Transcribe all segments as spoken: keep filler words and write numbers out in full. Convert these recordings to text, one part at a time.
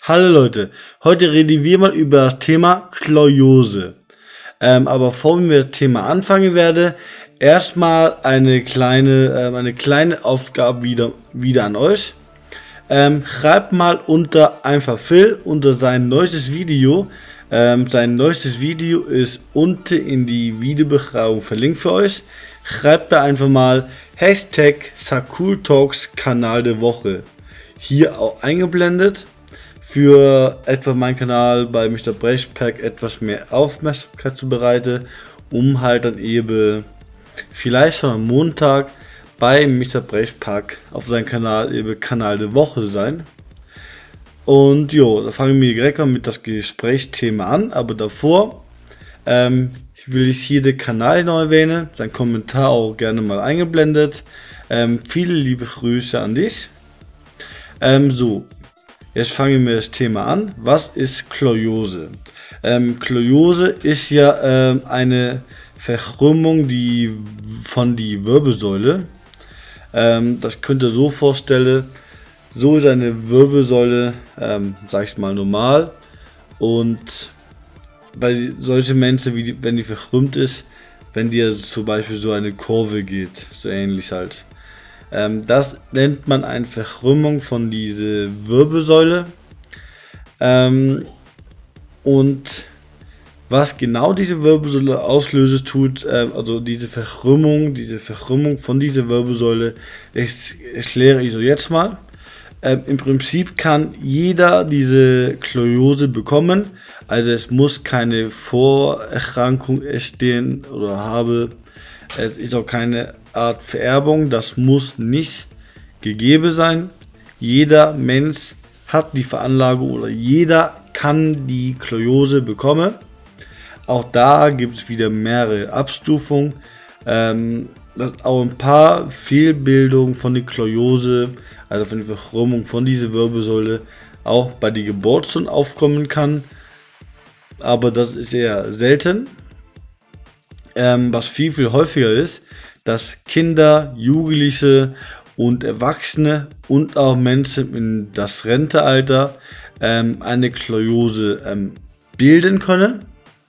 Hallo Leute, heute reden wir mal über das Thema Skoliose. Ähm, aber bevor wir mit dem Thema anfangen werde, erstmal eine kleine, ähm, eine kleine Aufgabe wieder, wieder an euch. Ähm, schreibt mal unter einfach Phil unter sein neuestes Video. Ähm, sein neuestes Video ist unten in die Videobeschreibung verlinkt für euch. Schreibt da einfach mal Hashtag Sakultalks Kanal der Woche. Hier auch eingeblendet. Für etwa meinen Kanal bei Mister Brechpack etwas mehr Aufmerksamkeit zu bereiten, um halt dann eben vielleicht schon am Montag bei Mister Brechpack auf seinem Kanal eben Kanal der Woche zu sein. Und jo, da fangen wir direkt mal mit das Gesprächsthema an, aber davor ähm, will ich hier den Kanal noch erwähnen, sein Kommentar auch gerne mal eingeblendet. Ähm, viele liebe Grüße an dich. Ähm, so. Jetzt fangen wir das Thema an. Was ist Skoliose? Ähm, Skoliose ist ja ähm, eine Verkrümmung die, von die Wirbelsäule. Ähm, das könnt ihr so vorstellen. So ist eine Wirbelsäule, ähm, sag ich mal, normal. Und bei solchen Menschen, wie die, wenn die verkrümmt ist, wenn dir zum Beispiel so eine Kurve geht, so ähnlich halt. Ähm, das nennt man eine Verkrümmung von dieser Wirbelsäule. Ähm, und was genau diese Wirbelsäule auslöst, tut, äh, also diese Verkrümmung, diese Verkrümmung von dieser Wirbelsäule, ich, erkläre ich so jetzt mal. Ähm, Im Prinzip kann jeder diese Skoliose bekommen, also es muss keine Vorerkrankung entstehen oder habe. Es ist auch keine Art Vererbung, das muss nicht gegeben sein. Jeder Mensch hat die Veranlagung oder jeder kann die Skoliose bekommen. Auch da gibt es wieder mehrere Abstufungen. Ähm, dass auch ein paar Fehlbildungen von der Skoliose, also von der Verkrümmung von dieser Wirbelsäule, auch bei der Geburt schon aufkommen kann. Aber das ist eher selten. Ähm, was viel, viel häufiger ist, dass Kinder, Jugendliche und Erwachsene und auch Menschen in das Rentealter ähm, eine Skoliose ähm, bilden können.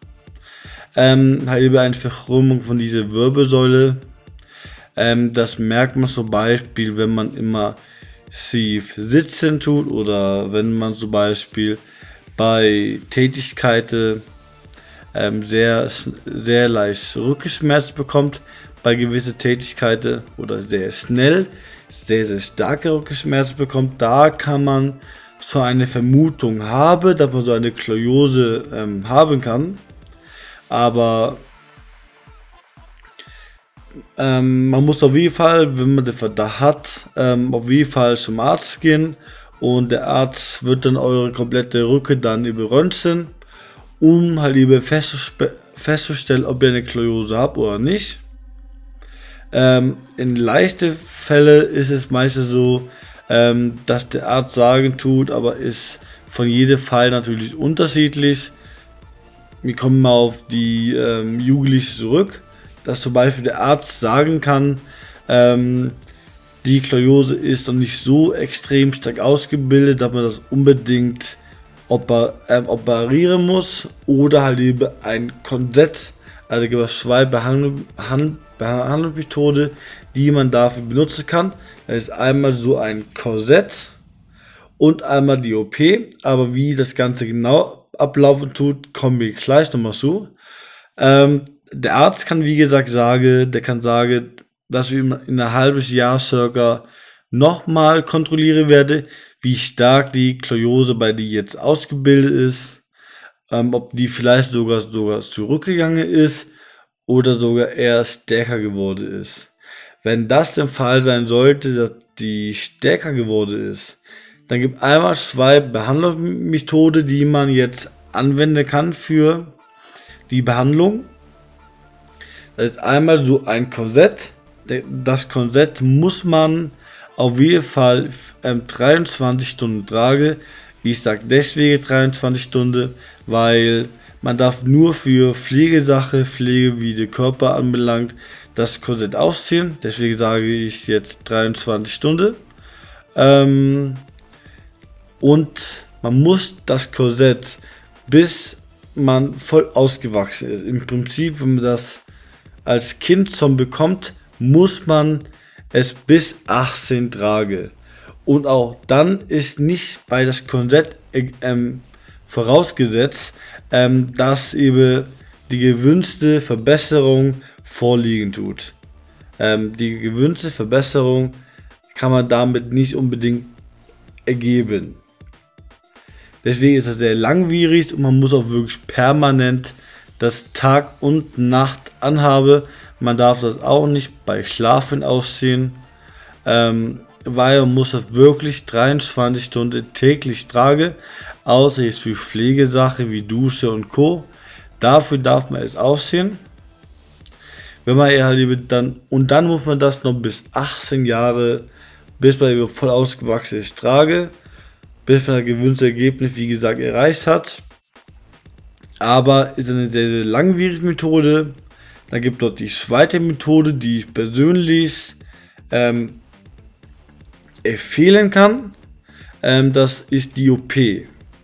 Ähm, halt über eine Verkrümmung von dieser Wirbelsäule. Ähm, das merkt man zum Beispiel, wenn man immer schief sitzen tut oder wenn man zum Beispiel bei Tätigkeiten ähm, sehr, sehr leicht Rückenschmerz bekommt bei gewissen Tätigkeiten oder sehr schnell sehr, sehr starke Rückenschmerz bekommt. Da kann man so eine Vermutung haben, dass man so eine Skoliose ähm, haben kann. Aber ähm, man muss auf jeden Fall, wenn man den Verdacht hat, ähm, auf jeden Fall zum Arzt gehen und der Arzt wird dann eure komplette Rücken dann überröntgen, um halt eben festzustellen, ob ihr eine Skoliose habt oder nicht. Ähm, in leichten Fällen ist es meistens so, ähm, dass der Arzt sagen tut, aber ist von jedem Fall natürlich unterschiedlich. Wir kommen mal auf die ähm, Jugendlichen zurück, dass zum Beispiel der Arzt sagen kann, ähm, die Skoliose ist noch nicht so extrem stark ausgebildet, dass man das unbedingt oper ähm, operieren muss oder halt eben ein Korsett, also gibt es zwei Behandlung, Behandlungsmethoden, die man dafür benutzen kann. Das ist einmal so ein Korsett und einmal die O P, aber wie das Ganze genau ablaufen tut, kommen wir gleich nochmal zu. Ähm, der Arzt kann wie gesagt sagen, der kann sagen, dass wir in einem halben Jahr circa nochmal kontrollieren werden, wie stark die Skoliose bei dir jetzt ausgebildet ist, ähm, ob die vielleicht sogar, sogar zurückgegangen ist oder sogar eher stärker geworden ist. Wenn das der Fall sein sollte, dass die stärker geworden ist, dann gibt es einmal zwei Behandlungsmethoden, die man jetzt anwenden kann für die Behandlung. Das ist einmal so ein Korsett. Das Korsett muss man auf jeden Fall ähm, dreiundzwanzig Stunden tragen. Ich sage deswegen dreiundzwanzig Stunden, weil man darf nur für Pflegesache, Pflege wie der Körper anbelangt, das Korsett ausziehen. Deswegen sage ich jetzt dreiundzwanzig Stunden. Ähm, und man muss das Korsett, bis man voll ausgewachsen ist. Im Prinzip, wenn man das als Kind schon bekommt, muss man es bis achtzehn tragen. Und auch dann ist nicht bei das Korsett ähm, vorausgesetzt, ähm, dass eben die gewünschte Verbesserung vorliegen tut. Ähm, die gewünschte Verbesserung kann man damit nicht unbedingt ergeben. Deswegen ist das sehr langwierig und man muss auch wirklich permanent das Tag und Nacht anhaben. Man darf das auch nicht bei Schlafen ausziehen, ähm, weil man muss das wirklich dreiundzwanzig Stunden täglich tragen, außer jetzt für Pflegesachen wie Dusche und Co. Dafür darf man es ausziehen. Wenn man eher lieber dann, und dann muss man das noch bis achtzehn Jahre, bis man voll ausgewachsen ist, tragen, bis man das gewünschte Ergebnis, wie gesagt, erreicht hat. Aber ist eine sehr, sehr langwierige Methode. Dann gibt es dort die zweite Methode, die ich persönlich ähm, empfehlen kann. Ähm, das ist die O P.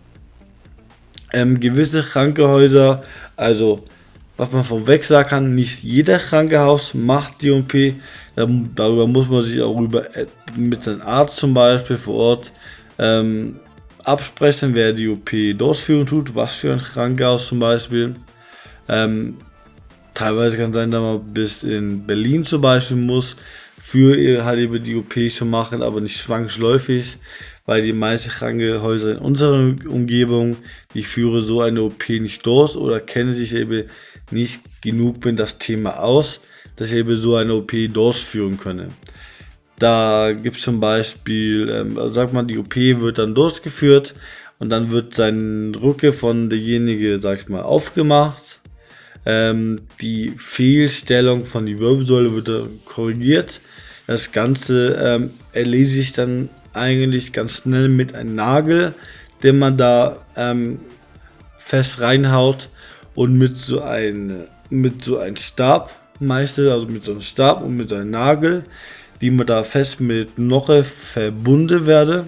Ähm, gewisse Krankenhäuser, also was man vorweg sagen kann, nicht jeder Krankenhaus macht die O P. Darüber muss man sich auch über, mit seinem Arzt zum Beispiel vor Ort ähm, absprechen, wer die O P durchführen tut, was für ein Krankenhaus zum Beispiel. Ähm, teilweise kann es sein, dass man bis in Berlin zum Beispiel muss, für halt eben die O P zu machen, aber nicht zwangsläufig, weil die meisten Krankenhäuser in unserer Umgebung, die führen so eine O P nicht durch oder kennen sich eben nicht genug mit das Thema aus, dass sie eben so eine O P durchführen können. Da gibt es zum Beispiel, ähm, also sagt man, die O P wird dann durchgeführt und dann wird sein Rücken von derjenige, sag ich mal, aufgemacht. Ähm, die Fehlstellung von die Wirbelsäule wird korrigiert. Das Ganze ähm, erledigt sich dann eigentlich ganz schnell mit einem Nagel, den man da ähm, fest reinhaut und mit so einem mit so einem Stab meistens, also mit so einem Stab und mit so einem Nagel, die man da fest mit Knoche verbunden werde.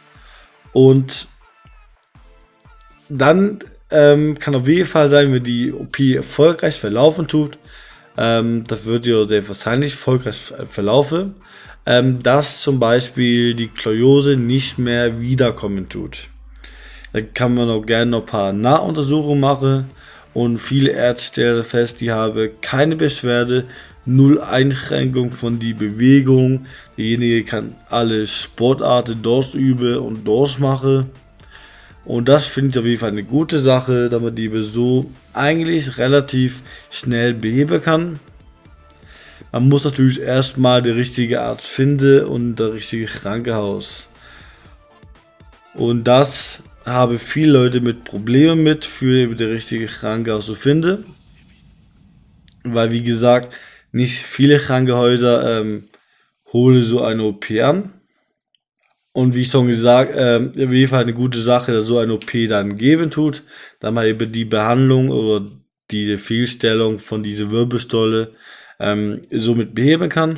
Und dann ähm, kann auf jeden Fall sein, wenn die O P erfolgreich verlaufen tut, ähm, das wird ja sehr wahrscheinlich erfolgreich verlaufen, ähm, dass zum Beispiel die Skoliose nicht mehr wiederkommen tut. Da kann man auch gerne noch ein paar Nahuntersuchungen machen und viele Ärzte stellen fest, die haben keine Beschwerde, null Einschränkung von die Bewegung. Derjenige kann alle Sportarten durchüben und durchmachen. Und das finde ich auf jeden Fall eine gute Sache, da man die so eigentlich relativ schnell beheben kann. Man muss natürlich erstmal den richtigen Arzt finden und das richtige Krankenhaus. Und das haben viele Leute mit Problemen mit, für das richtige Krankenhaus zu finden. Weil wie gesagt, nicht viele Krankenhäuser ähm, holen so eine O P an. Und wie schon gesagt, ähm, auf jeden Fall eine gute Sache, dass so eine O P dann geben tut, da man eben die Behandlung oder die Fehlstellung von dieser Wirbelsäule ähm, somit beheben kann.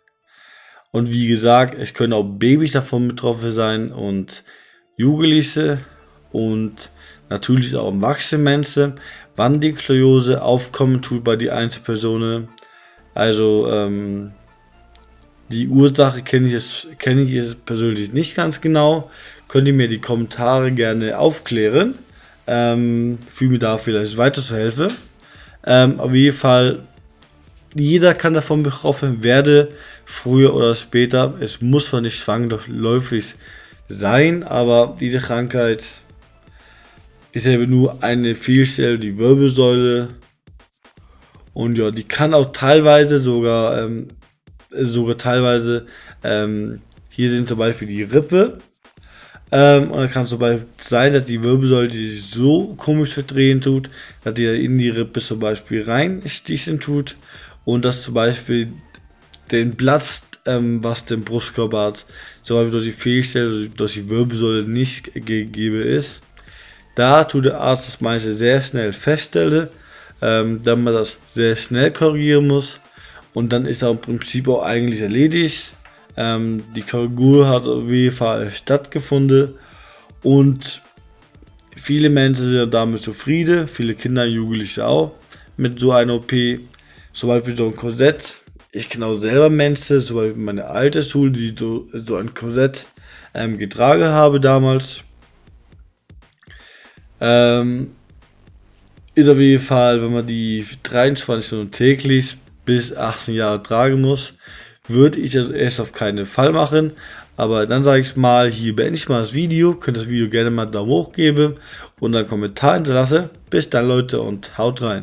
Und wie gesagt, es können auch Babys davon betroffen sein und Jugendliche und natürlich auch erwachsene Menschen, wann die Skoliose aufkommen tut bei den Einzelpersonen. Also ähm, die Ursache kenne ich, jetzt, kenne ich jetzt persönlich nicht ganz genau. Könnt ihr mir die Kommentare gerne aufklären, ähm, für mir da vielleicht weiterzuhelfen. Ähm, auf jeden Fall, jeder kann davon betroffen werden, früher oder später. Es muss zwar nicht zwangsläufig sein, aber diese Krankheit ist eben nur eine Fehlstellung, die Wirbelsäule. Und ja, die kann auch teilweise sogar, ähm, sogar teilweise, ähm, hier sind zum Beispiel die Rippe. Ähm, und dann kann es zum Beispiel sein, dass die Wirbelsäule die sich so komisch verdrehen tut, dass die in die Rippe zum Beispiel reinstichen tut. Und dass zum Beispiel den Platz, ähm, was den Brustkorb hat, zum Beispiel durch die Fehlstellung, durch die Wirbelsäule nicht gegeben ist. Da tut der Arzt das meiste sehr schnell feststellen, ähm, da man das sehr schnell korrigieren muss. Und dann ist er im Prinzip auch eigentlich erledigt. Ähm, die Korrektur hat auf jeden Fall stattgefunden. Und viele Menschen sind damit zufrieden, viele Kinder und Jugendliche auch mit so einer O P. Zum Beispiel so ein Korsett. Ich kenne auch selber Menschen, zum Beispiel meine alte Schule, die so, so ein Korsett ähm, getragen habe damals. Ähm, ist auf jeden Fall, wenn man die dreiundzwanzig Stunden täglich bis achtzehn Jahre tragen muss, würde ich das erst auf keinen Fall machen. Aber dann sage ich mal, hier beende ich mal das Video, könnt das Video gerne mal einen Daumen hoch geben und einen Kommentar hinterlassen. Bis dann Leute und haut rein.